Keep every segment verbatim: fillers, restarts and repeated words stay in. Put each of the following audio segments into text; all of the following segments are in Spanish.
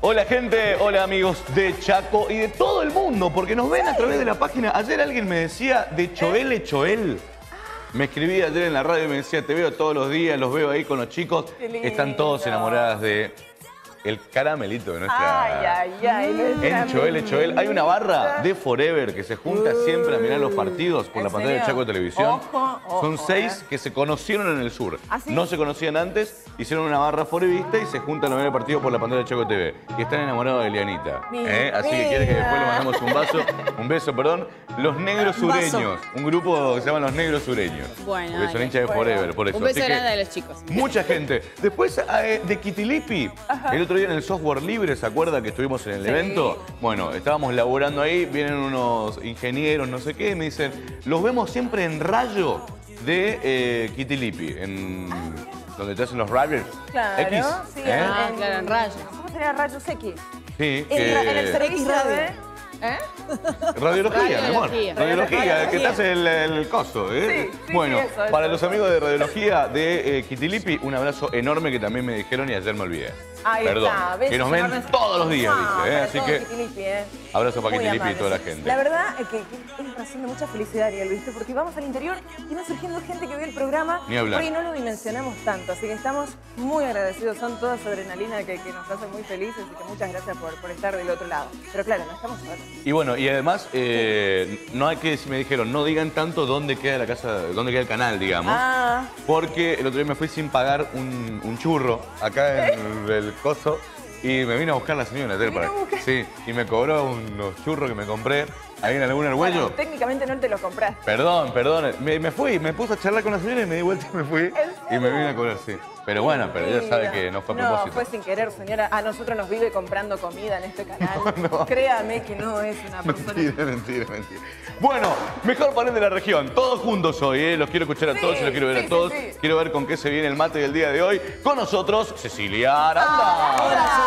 Hola gente, hola amigos de Chaco y de todo el mundo, porque nos ven a través de la página. Ayer alguien me decía de Choel Choel. Me escribí ayer en la radio y me decía, te veo todos los días, los veo ahí con los chicos. Están todos enamoradas de el caramelito de nuestra... Ay, ay, ay. En Choel Choel hay una barra de Forever que se junta siempre a mirar los partidos por la pantalla de Chaco de Televisión. Ojo, ojo, Son seis eh. que se conocieron en el sur. ¿Ah, sí? No se conocían antes, hicieron una barra forevista y se juntan a ver el partido por la pantalla de Chaco T V. Y están enamorados de Elianita. ¿eh? Así que quiere que después le mandamos un vaso, un beso, perdón. Los Negros Sureños, un grupo que se llama Los Negros Sureños. Bueno, porque son dale. hinchas de Forever, por eso. Un beso Así que grande a los chicos. mucha gente. Después eh, de Kitilipi, el otro día en el software libre, ¿se acuerda que estuvimos en el Sí. evento? Bueno, estábamos laburando ahí, vienen unos ingenieros, no sé qué, y me dicen, los vemos siempre en rayo de eh, Kitilipi, en donde te hacen los rayos. Claro, X. sí, ¿eh? Ah, claro, en rayos. ¿Cómo sería Rayos X? Sí, En, ra- en el que... servicio Radio. de... ¿Eh? Radiología, mi amor. Radiología. Radiología, que te hace el, el coso. ¿eh? Sí, sí, bueno, sí, eso, para eso. los amigos de Radiología de eh, Kitilipi, un abrazo enorme que también me dijeron y ayer me olvidé. Ahí Perdón, está. Besos que nos ven enormes. todos los días, Ah, dice. ¿eh? para Así todo que Kitilipi, ¿eh? abrazo para Muy Kitilipi y amables. toda la gente. La verdad es que, que es razón de mucha felicidad, Ariel, ¿viste? Porque vamos al interior y va surgiendo gente que ve el programa. Ni hablar. Hoy no lo dimensionamos tanto, así que estamos muy agradecidos. Son todas adrenalina que, que nos hacen muy felices y que muchas gracias por, por estar del otro lado. Pero claro, no estamos solos. Y bueno, y además, eh, no hay que, me dijeron, no digan tanto dónde queda la casa, dónde queda el canal, digamos. Ah, Porque el otro día me fui sin pagar un, un churro acá en el coso y me vino a buscar la señora ayer para vino a buscar? sí, y me cobró unos churros que me compré ahí en la Laguna del bueno, Güello. técnicamente no te los compraste. Perdón, perdón. Me, me fui, me puse a charlar con la señora y me di vuelta y me fui. Y me vine a cobrar, sí. Pero bueno, pero ella sabe que no fue a propósito. No, fue sin querer, señora. A nosotros nos vive comprando comida en este canal. No. Créame que no es una persona... Mentira, mentira, mentira. Bueno, mejor panel de la región. Todos juntos hoy, ¿eh? Los quiero escuchar a Sí, todos y los quiero ver sí, a todos. sí, sí. Quiero ver con qué se viene el mate del día de hoy. Con nosotros, Cecilia Aranda.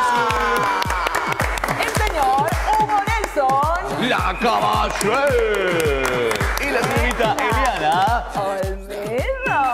¡Hola! El señor Hugo Nelson. La Caballé. Y la señorita Eliana. Olmedo.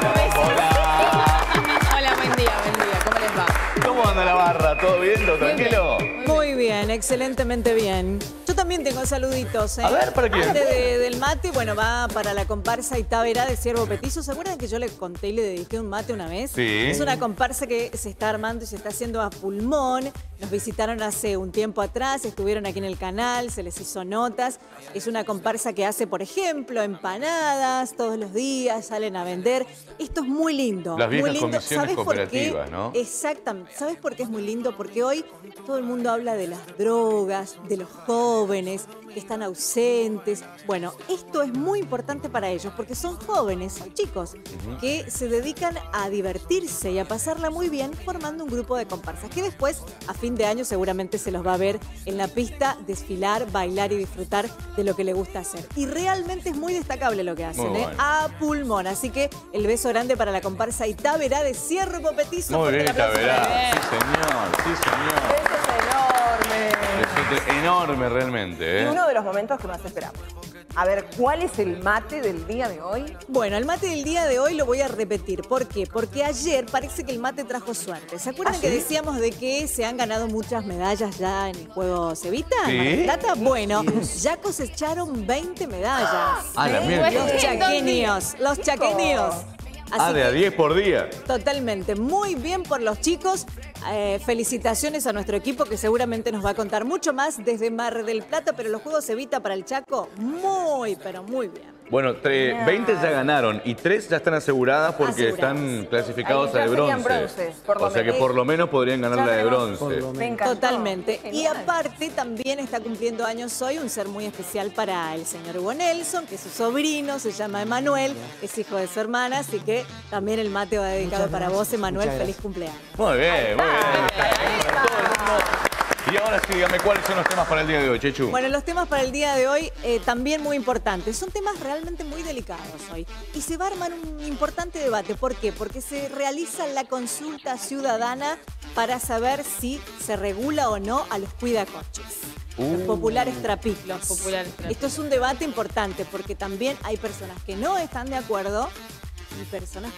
Hola, buen día, buen día. ¿Cómo les va? ¿Cómo anda la barra? ¿Todo bien? ¿Todo Bien, tranquilo? Muy bien, excelentemente bien. Yo también tengo saluditos, ¿eh? A ver, ¿para quién? Antes de- del mate, bueno, va para la comparsa Itávera de Ciervo Petizo. ¿Se acuerdan que yo le conté y le dediqué un mate una vez? Sí. Es una comparsa que se está armando y se está haciendo a pulmón. Nos visitaron hace un tiempo atrás, estuvieron aquí en el canal, se les hizo notas. Es una comparsa que hace, por ejemplo, empanadas todos los días, salen a vender. Esto es muy lindo. Las muy viejas lindo. comisiones ¿Sabes por qué? cooperativas, ¿no? Exactamente. ¿Sabes por qué es muy lindo? Porque hoy todo el mundo habla de las drogas, de los jóvenes que están ausentes. Bueno, esto es muy importante para ellos porque son jóvenes, son chicos que se dedican a divertirse y a pasarla muy bien formando un grupo de comparsas que después, a fin de año, seguramente se los va a ver en la pista desfilar, bailar y disfrutar de lo que les gusta hacer. Y realmente es muy destacable lo que hacen, Muy ¿eh? bueno. A pulmón. Así que el beso grande para la comparsa Itávera de Ciervo Petizo. Muy Fuerte bien, el aplauso para Taverá. ellos. Sí, señor. Sí, señor. Eso es enorme. Besote enorme realmente, Y ¿eh? uno de los momentos que más esperamos. A ver, ¿cuál es el mate del día de hoy? Bueno, el mate del día de hoy lo voy a repetir. ¿Por qué? Porque ayer parece que el mate trajo suerte. ¿Se acuerdan ¿Ah, que sí? decíamos de que se han ganado muchas medallas ya en el juego Cevita? Sí. ¿En Mar del Plata? Bueno, ya cosecharon veinte medallas. Ah, la ¿Eh? mierda. Los chaqueños, los chaqueños. Así Ah, de a que, diez por día. totalmente, muy bien por los chicos. Eh, felicitaciones a nuestro equipo que seguramente nos va a contar mucho más desde Mar del Plata, pero los Juegos Evita para el Chaco, muy, pero muy bien. Bueno, tre- veinte ya ganaron y tres ya están aseguradas porque Aseguradas. están clasificados Ahí ya a de serían bronce. bronces, por lo o sea que menos. por lo menos podrían ganar Ya la de tenemos- bronce. Me encantó. Totalmente. Y Genial. aparte también está cumpliendo años hoy un ser muy especial para el señor Hugo Nelson, que es su sobrino, se llama Emanuel, es hijo de su hermana, así que también el mate va dedicado para vos, Emanuel. Feliz cumpleaños. Muy bien, muy bien. Todo el mundo. Y ahora sí, dígame cuáles son los temas para el día de hoy, Chechu. Bueno, los temas para el día de hoy eh, también muy importantes. Son temas realmente muy delicados hoy. Y se va a armar un importante debate. ¿Por qué? Porque se realiza la consulta ciudadana para saber si se regula o no a los cuidacoches. Los Uh. populares trapiclos. Populares trapiclos. Esto es un debate importante porque también hay personas que no están de acuerdo y personas que están.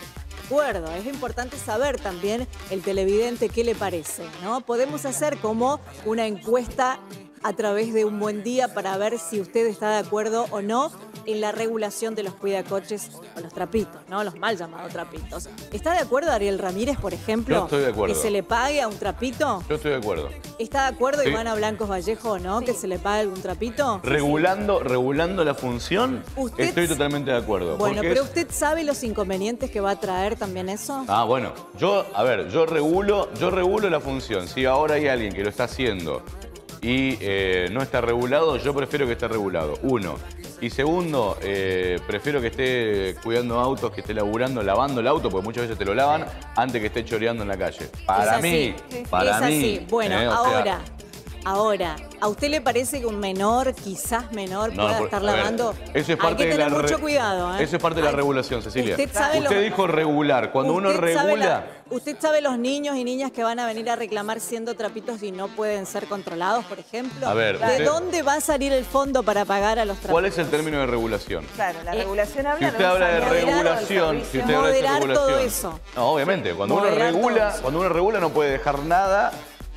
acuerdo. Es importante saber también el televidente qué le parece, ¿no? Podemos hacer como una encuesta a través de Un Buen Día para ver si usted está de acuerdo o no en la regulación de los cuidacoches o los trapitos, ¿no? Los mal llamados trapitos. ¿Está de acuerdo Ariel Ramírez, por ejemplo? Yo estoy de acuerdo. ¿Que se le pague a un trapito? Yo estoy de acuerdo. ¿Está de acuerdo Sí. Ivana Blancos Vallejo, no? Sí. ¿Que se le pague algún trapito? Regulando, regulando la función, Usted- estoy totalmente de acuerdo. Bueno, porque pero es- ¿usted sabe los inconvenientes que va a traer también eso? Ah, bueno, yo, a ver, yo regulo, yo regulo la función. Si ahora hay alguien que lo está haciendo y eh, no está regulado, yo prefiero que esté regulado. Uno. Y segundo, eh, prefiero que esté cuidando autos, que esté laburando, lavando el auto, porque muchas veces te lo lavan antes que esté choreando en la calle. Para Es mí, así. para es mí. así. Bueno, eh, o sea, ahora, ahora, ¿a usted le parece que un menor, quizás menor, No, pueda no, estar a ver, lavando? eso es Hay parte que de la tener mucho re- cuidado, ¿eh? Eso es parte de la Ay, regulación, Cecilia. Usted sabe Usted lo- dijo regular. Cuando uno Usted sabe regula. la- ¿Usted sabe los niños y niñas que van a venir a reclamar siendo trapitos y no pueden ser controlados, por ejemplo? A ver, ¿De usted- dónde va a salir el fondo para pagar a los trapitos? ¿Cuál es el término de regulación? Claro, la Eh, regulación habla Si usted de un habla de saneamiento del regulación, si servicio. usted habla de Moderar regulación. todo eso. No, obviamente, cuando uno Moderar todo regula, eso. cuando uno regula no puede dejar nada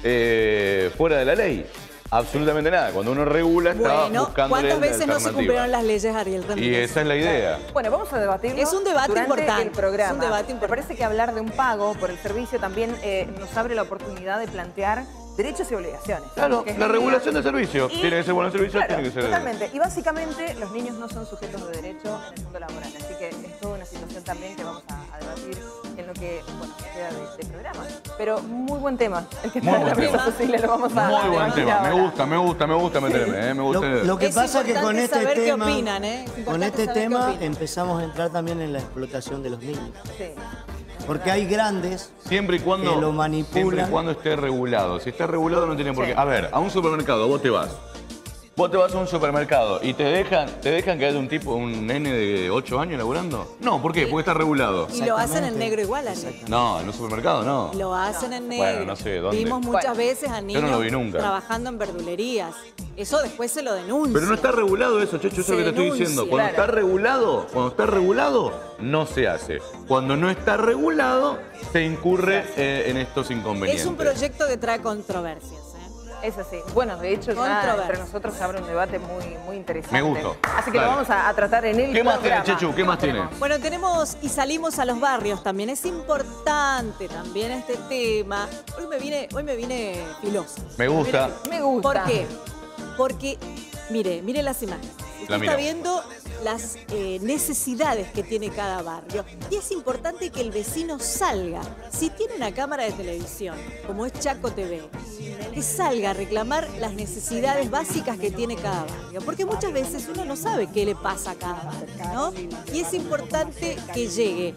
eh, fuera de la ley. Absolutamente nada. Cuando uno regula está Bueno, buscando ¿cuántas veces no se cumplieron las leyes, Ariel Y Ramírez? esa es la idea. Bueno, vamos a debatirlo. Es un debate durante importante, el programa. es un debate Me importante. parece que hablar de un pago por el servicio también eh, nos abre la oportunidad de plantear derechos y obligaciones. Claro, Que es la mi regulación idea. del servicio. Y- Tiene que ser buen servicio, claro, tiene que ser. totalmente. Y básicamente los niños no son sujetos de derecho en el mundo laboral. Así que es toda una situación también que vamos a, a debatir en lo que, bueno, queda de, de programa. Pero muy buen tema. El que Muy trae la buen mesa, tema. Cecilia, lo vamos a Muy buen debatir tema. Me ahora. gusta, me gusta, me gusta meterme, eh, me gusta. Lo, lo que Es pasa es que con importante este saber qué tema, opinan, ¿eh? Es con importante este saber qué tema opinan. empezamos a entrar también en la explotación de los niños. Sí. Porque hay grandes Siempre y cuando, que lo manipulan. siempre y cuando esté regulado. Si está regulado no tiene por qué. Sí. A ver, a un supermercado vos te vas. Vos te vas a un supermercado y te dejan, te dejan que haya un tipo, un nene de ocho años laburando. No, ¿por qué? Porque está regulado. Y lo hacen en Exactamente. negro igual, Ariel. No, en un supermercado no. Lo hacen en negro. Bueno, no sé, ¿dónde? Vimos muchas Bueno, veces a yo niños no lo vi nunca. trabajando en verdulerías. Eso después se lo denuncia. Pero no está regulado eso, Checho, eso es Se lo que te estoy denuncia. diciendo. Cuando Claro. está regulado, cuando está regulado, no se hace. Cuando no está regulado, se incurre eh, en estos inconvenientes. Es un proyecto que trae controversias, ¿eh? Es así. Bueno, de hecho, ya Controversia. entre nosotros se abre un debate muy, muy interesante. Me gustó. Así que Dale. lo vamos a, a tratar en el ¿Qué más tiene, programa. Chechu? ¿Qué más tiene? tenemos? Bueno, tenemos y salimos a los barrios también. Es importante también este tema. Hoy me vine, hoy me vine filosa. Me gusta. Me gusta. ¿Por qué? Porque, mire, mire las imágenes. Usted La está miro. viendo las eh, necesidades que tiene cada barrio. Y es importante que el vecino salga. Si tiene una cámara de televisión, como es Chaco T V, que salga a reclamar las necesidades básicas que tiene cada barrio. Porque muchas veces uno no sabe qué le pasa a cada barrio, ¿no? Y es importante que llegue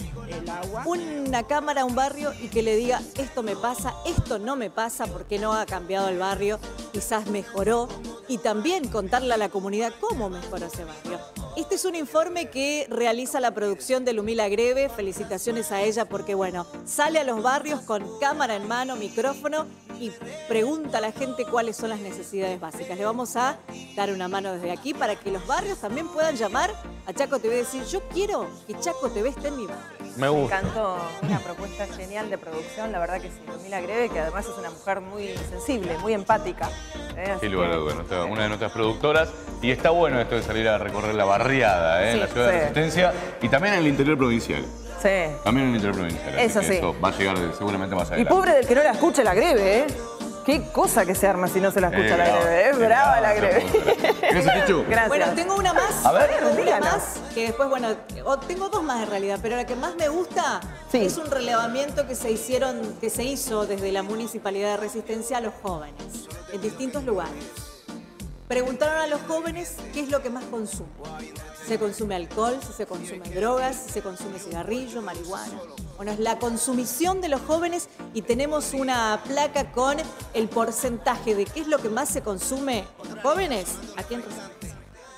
una cámara a un barrio y que le diga, esto me pasa, esto no me pasa, porque no ha cambiado el barrio, quizás mejoró, y también contarle a la comunidad cómo mejoró ese barrio. Este es un informe que realiza la producción de Lumila Greve. Felicitaciones a ella porque, bueno, sale a los barrios con cámara en mano, micrófono y pregunta a la gente cuáles son las necesidades básicas. Le vamos a dar una mano desde aquí para que los barrios también puedan llamar a Chaco T V y decir, yo quiero que Chaco T V esté en mi barrio. Me Me gusta. encantó, una propuesta genial de producción, la verdad que sí. Lumila Greve, que además es una mujer muy sensible, muy empática. ¿eh? Así Sí, lugar a que- duda, nuestra- una de nuestras productoras. Y está bueno esto de salir a recorrer la barriada, ¿eh? en Sí, la ciudad de sí. Resistencia y también en el interior provincial. Sí. También en el interior provincial. así Eso que sí. Eso va a llegar seguramente más Y adelante. pobre del que no la escuche la Greve, ¿eh? Qué cosa que se arma si no se la escucha Eh, la brava, Greve, ¿eh? eh, Brava la brava, Greve. Gracias, Chechu. Gracias. Bueno, tengo una más. A ver. Tengo una díganos. más que después, bueno, o tengo dos más en realidad, pero la que más me gusta Sí. es un relevamiento que se hicieron, que se hizo desde la Municipalidad de Resistencia a los jóvenes en distintos lugares. Preguntaron a los jóvenes qué es lo que más consume. Si se consume alcohol, si se consume drogas, si se consume cigarrillo, marihuana. Bueno, es la consumición de los jóvenes y tenemos una placa con el porcentaje de qué es lo que más se consume en los jóvenes aquí en Resistencia.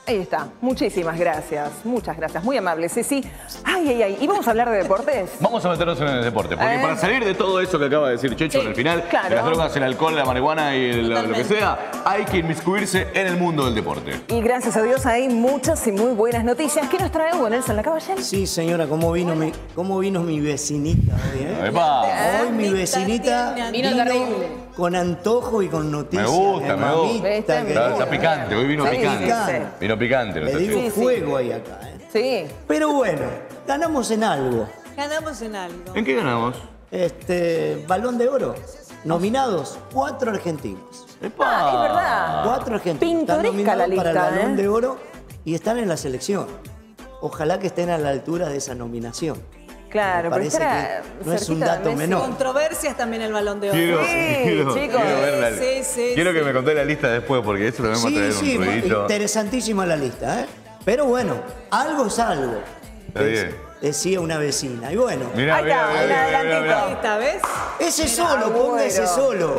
Ahí está. Muchísimas gracias. Muchas gracias. Muy amable, Ceci. Ay, ay, ay. ¿Y vamos a hablar de deportes? Vamos a meternos en el deporte, porque ¿Eh? para salir de todo eso que acaba de decir Checho Sí, en el final, claro. de las drogas, el alcohol, la marihuana y el- lo que sea, hay que inmiscuirse en el mundo del deporte. Y gracias a Dios hay muchas y muy buenas noticias. ¿Qué nos trae Hugo Nelson la caballera? Sí, señora, ¿cómo vino mi, cómo vino mi vecinita hoy, eh? ¡Epa! Hoy mi vecinita Vino terrible. con antojo y con noticias. Me gusta, eh, me gusta. mamita Viste, querida. Está, está picante, hoy vino Sí, picante. sí. Vino picante. lo Le está digo haciendo. Sí, sí. fuego ahí acá, ¿eh? Sí. Pero bueno, ganamos en algo. Ganamos en algo. ¿En qué ganamos? Este, Balón de Oro. Nominados, cuatro argentinos. ¡Epa! Ah, es verdad. Cuatro argentinos. Están Pintoresca nominados la lista, para el Balón ¿eh? de Oro y están en la selección. Ojalá que estén a la altura de esa nominación. Claro, Me pero parece estará que no es un cerquita de dato Messi. menor. Controversias también el Balón de Oro. Quiero, Sí, quiero, chicos. quiero verla. Sí, sí, quiero sí. que me conté la lista después, porque eso también va a Sí, traer sí, un ruidito. interesantísima la lista, ¿eh? Pero bueno, algo es algo. Está bien. Decía una vecina. Y bueno, Mirá, Ahí mirá, está, mirá, un mirá, mirá, adelantito. mirá. Esta vez. ese Mira, solo, ponga ese Agüero. solo.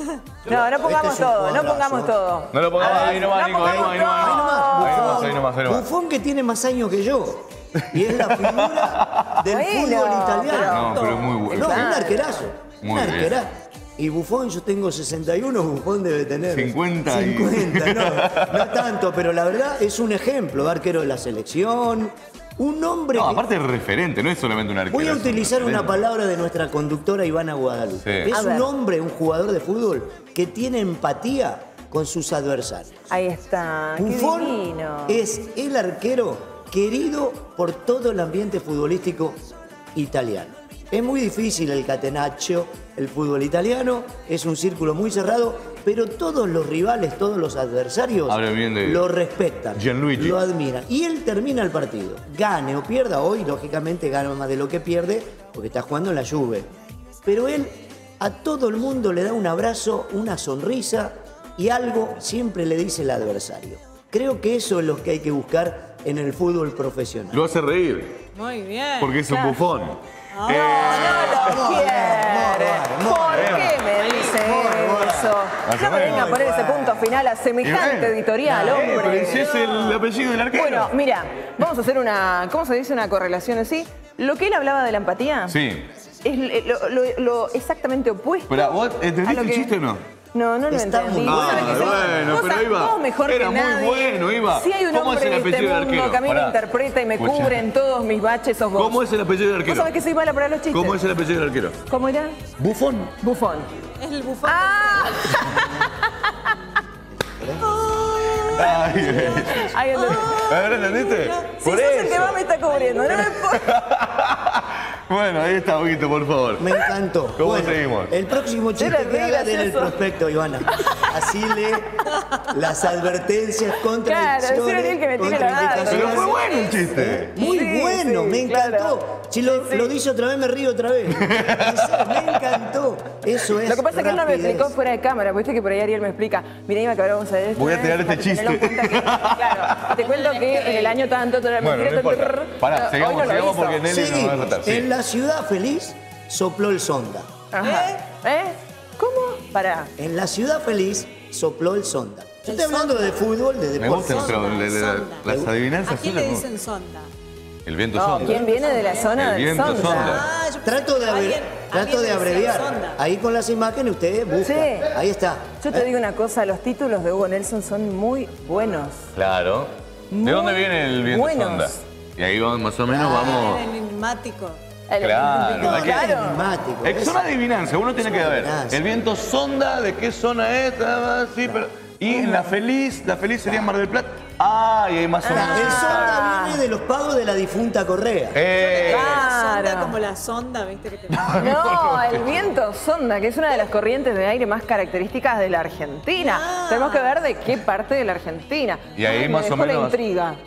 No, no pongamos Este es un todo, no cuadrazo. pongamos todo. No lo pongamos Ah, ahí nomás, no Nico, ahí nomás, ahí nomás. Ahí nomás, Ahí nomás, Buffon. ahí nomás, ahí nomás. Buffon que tiene más años que yo. Y es la figura del Bueno, fútbol italiano. No, pero es muy No, bueno. un arquerazo. Muy un bien. arquerazo. Y Buffon, yo tengo sesenta y uno, Buffon debe tener cincuenta y- cincuenta, no, no tanto, pero la verdad es un ejemplo, arquero de la selección, un hombre No, que... aparte es referente, no es solamente un arquero. Voy a es un utilizar una referente. palabra de nuestra conductora Ivana Guadalupe. Sí. Es A un ver. hombre, un jugador de fútbol que tiene empatía con sus adversarios. Ahí está, qué Buffon divino. es el arquero querido por todo el ambiente futbolístico italiano. Es muy difícil el catenaccio, el fútbol italiano, es un círculo muy cerrado, pero todos los rivales, todos los adversarios Habla bien de lo respetan, Gianluigi. lo admiran. Y él termina el partido, gane o pierda hoy, lógicamente gana más de lo que pierde, porque está jugando en la Juve. Pero él a todo el mundo le da un abrazo, una sonrisa y algo siempre le dice el adversario. Creo que eso es lo que hay que buscar en el fútbol profesional. Lo hace reír, Muy bien. porque es un bufón. No, no lo Muy bien, quiere. muy ¿Por bien. qué me dice eso? Más No o me venga a menos. poner ese punto final a semejante editorial, Eh, pero hombre. ese es el apellido del arquero. Bueno, mira, vamos a hacer una, ¿cómo se dice? Una correlación así. Lo que él hablaba de la empatía Sí. es lo, lo- lo exactamente opuesto. Pero, ¿vos a entendiste lo el que- chiste o no? No, no lo Está entendí. muy Vos sabés Ah, que sos- bueno, vos pero sabés- Iba, vos mejor era que muy nadie. bueno, Iba. Si hay un ¿Cómo es hombre el de este apellido del mundo arquero? que a mí me Pará. interpreta y me Escuchá. cubre en todos mis baches, sos vos. ¿Cómo es el apellido del ¿Vos arquero? sabés que soy mala para los chistes? ¿Cómo es el apellido del arquero? ¿Cómo era? Bufón. Bufón. Es el bufón. ¡Ah! Ay, ay. Ahí entendí. ¿Ahora entendiste? Si Por sos el que eso. más me está cubriendo, no me puedo- Bueno, ahí está, Huguito, por favor. Me encantó. ¿Cómo Bueno, seguimos? El próximo chiste Era que re haga en el gracioso. prospecto, Ivana. Así lee las advertencias, contradicciones, Claro, decirle que me tiene la data. Pero fue contraindicaciones. bueno el chiste. Muy Sí, bueno, sí, me encantó. claro. Si lo, Sí. lo dice otra vez, me río otra vez. En serio, me encantó. Eso es Lo que pasa es que él no me rapidez. explicó fuera de cámara, porque viste que por ahí Ariel me explica, mira, Iba, que ahora vamos a ver esto. Voy a ¿eh? tirar este Fíjate, tenelo en chiste. cuenta que- claro, te cuento que en el año tanto... Bueno, no importa. Pará, Hoy sigamos, no lo sigamos hizo. porque Nelly Sí, nos va a tratar. Sí. en la ciudad feliz sopló el sonda. Ajá. ¿Eh? ¿Cómo? Pará. En la ciudad feliz sopló el sonda. Yo estoy hablando de fútbol, de Me deporte. gusta, pero le- le- Sonda. las adivinanzas ¿A quién suyas le me dicen sonda? El viento No, sonda. ¿quién viene de la zona El del viento Sonda? sonda. Ah, yo pensé Trato de, que abre- alguien- trato alguien de le decía abreviar. sonda. Ahí con las imágenes ustedes buscan. Sí. Ahí está. Yo te digo una cosa, los títulos de Hugo Nelson son muy buenos. Claro. Muy ¿De dónde viene el viento buenos. sonda? Y ahí vamos, más o menos vamos. El enigmático. El- Claro, No, ¿de qué? claro. Enigmático. Es una adivinanza, uno tiene que ver. adivinanza. El viento sonda, ¿de qué zona es? Ah, sí, pero. Y en la feliz, la feliz sería Mar del Plata. Ah, y hay más o menos. El sonda viene de los pagos de la difunta Correa. Eh, Sonda Claro. como la sonda, ¿viste? Que te... No, el viento sonda, que es una de las corrientes de aire más características de la Argentina. Ah. Tenemos que ver de qué parte de la Argentina. Y ahí Ay, más me o dejó la menos- intriga.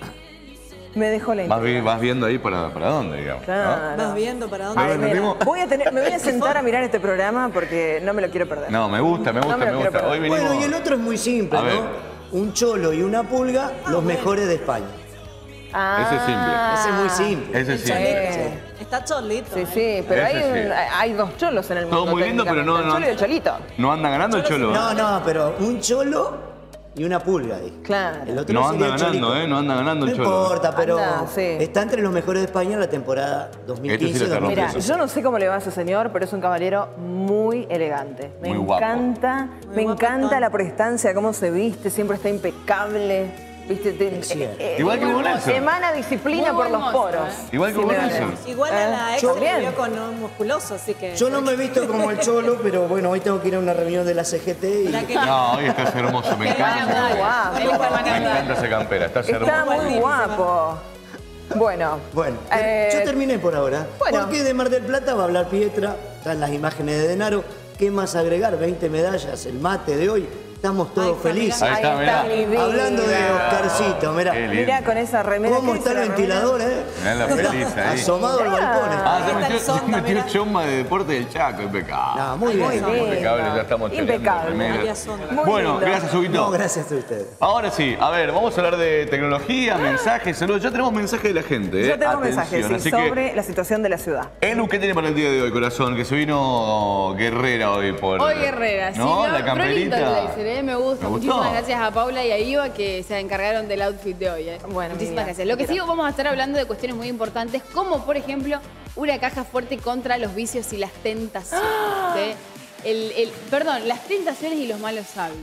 Me dejó la vas, intriga. vi- vas viendo ahí para, para dónde, digamos. ¿no? Claro. Vas viendo para dónde. A ver, Ay, mira, entendimos. voy a tener, me voy a sentar a mirar este programa porque no me lo quiero perder. No, me gusta, me gusta, No me me, lo quiero gusta. perder. Hoy venimos. Bueno, y el otro es muy simple, A ver. ¿no? Un cholo y una pulga, los mejores de España. Ah, Ese es simple. Ese es muy simple. Ese El sí. cholito. Está cholito. Sí, ¿eh? sí, pero Ese hay, sí. un- hay dos cholos en el mundo. Todo muy lindo, pero no, técnicamente, no. El cholo y el cholito. No anda ganando el cholo. No, no, pero un cholo y una pulga, dije. Claro. El otro No sería anda el ganando, Cholico. ¿eh? No anda ganando No el Cholo. importa, pero Anda, sí. está entre los mejores de España en la temporada dos mil quince Este sí la está Mira, rompiendo. yo no sé cómo le va a ese señor, pero es un caballero muy elegante. Me Muy guapo. encanta, Muy me guapetón. encanta la prestancia, cómo se viste, siempre está impecable. ¿Viste? Te- Es cierto. eh, eh, Igual que muy Bonelson. hermoso. Emana disciplina Muy por los buen mozo, poros. ¿eh? Igual que Sí, me Bonelson. parece. Igual a la ex Yo- me vio con un musculoso, así que... Yo no me he visto como el Cholo, pero bueno, hoy tengo que ir a una reunión de la C G T y... ¿Verdad que- No, hoy estás hermoso, me encanta. Muy guapo. Él está Me encanta esa campera, estás Está hermoso. muy guapo. Bueno. Bueno, eh, yo terminé por ahora. bueno. Porque de Mar del Plata va a hablar Pietra, están las imágenes de Denaro. ¿Qué más agregar? veinte medallas, el mate de hoy. Estamos todos está, felices. Ahí está, mirá. mi vida. Hablando de Oscarcito, mirá. Qué lindo. Mirá con esa remera. ¿Cómo ¿qué está el dice la remera? ventilador, eh? Mirá la feliz ahí. Asomado al balcón. está. Ah, se Ahí está metió, el sonda, se metió mirá. chomba de deporte del Chaco, impecable. No, muy bien. Muy lindo. Impecable, ya estamos choreando Impecable. remeras. María Sonda. Muy Bueno, lindo. gracias, Huguito. No, gracias a ustedes. Ahora sí, a ver, vamos a hablar de tecnología, mensajes, saludos. Ya tenemos mensaje de la gente, ¿eh? Yo tengo Atención, mensajes sí, así sobre la situación de la ciudad. que, Elu, ¿qué tiene para el día de hoy, corazón? Que se vino guerrera hoy por... Hoy Guerrera, sí. ¿No? me- La pero lindo el camperita. blazer, ¿eh? Me gusta. ¿Me gustó? Muchísimas gracias a Paula y a Iva que se encargaron del outfit de hoy. ¿eh? Bueno, Muchísimas Miriam, gracias. Lo que sí gracias. vamos a estar hablando de cuestiones muy importantes, como por ejemplo una caja fuerte contra los vicios y las tentaciones. ¿sí? El, el- perdón, las tentaciones y los malos hábitos.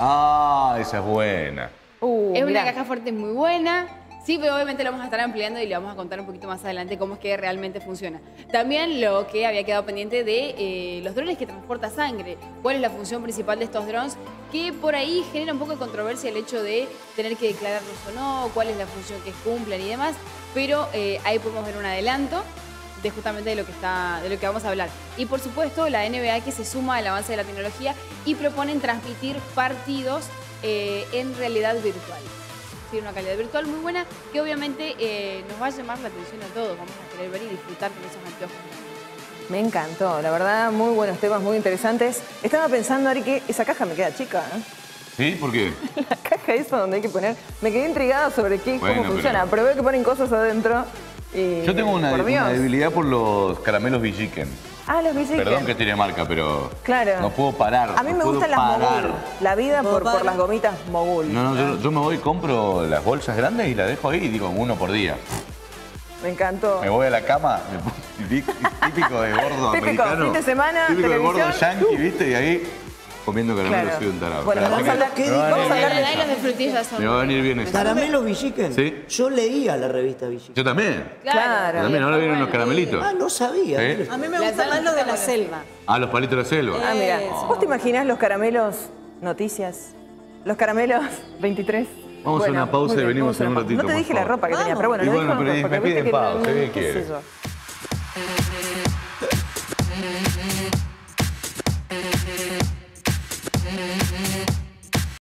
Ah, esa es buena. Uh, Es mirá. una caja fuerte muy buena. Sí, pero obviamente lo vamos a estar ampliando y le vamos a contar un poquito más adelante cómo es que realmente funciona. También lo que había quedado pendiente de eh, los drones que transportan sangre. ¿Cuál es la función principal de estos drones? Que por ahí genera un poco de controversia el hecho de tener que declararlos o no, cuál es la función que cumplen y demás. Pero eh, ahí podemos ver un adelanto de justamente de lo que está, de lo que vamos a hablar. Y por supuesto la N B A que se suma al avance de la tecnología y proponen transmitir partidos eh, en realidad virtual. Sí, una calidad virtual muy buena que obviamente eh, nos va a llamar la atención a todos. Vamos a querer ver y disfrutar con esos anteojos. Me encantó, la verdad, muy buenos temas, muy interesantes. Estaba pensando, Ari, que esa caja me queda chica, ¿eh? ¿Sí? ¿Por qué? La caja esa donde hay que poner... Me quedé intrigada sobre qué, Bueno, cómo funciona, pero- pero... veo que ponen cosas adentro y... Yo tengo una, por una Dios. debilidad por los caramelos Villiquen. Ah, los Villiquen. Perdón que tiene marca, pero Claro. no puedo parar. A mí no me puedo gustan las parar. Mogul. La vida por, ¿Puedo por las parar? gomitas Mogul. No, no, yo, yo me voy, compro las bolsas grandes y las dejo ahí, digo, uno por día. Me encantó. Me voy a la cama, me pongo- tí- típico de gordo Típico, americano. fin de semana, Típico de gordo televisión. yankee, ¿viste? Y ahí comiendo caramelos Claro. soy un tarado. Bueno, Pero vamos así a que hablar- ¿qué me va a dijo? venir Vamos a bien hablar de- Ahí esa. los de frutillas son. Me va a venir bien eso. ¿Caramelos Villiquen? Sí. Yo leía la revista Villiquen. Yo también. Claro. Yo también, ahora vienen unos Bueno, caramelitos. Ah, no sabía. ¿Eh? A mí me La gusta más lo de la salsa selva. Ah, los palitos de la selva. Ah, mira. Eso. ¿Vos te imaginás los caramelos noticias? Los caramelos veintitrés. Vamos a una pausa muy y bien, venimos vamos a en un una pausa. ratito, No te por dije la favor. ropa que tenía, Vamos. pero bueno, Y lo bueno, dejo pero porque me viste piden que pausa, no- ¿qué qué sé quiere? yo.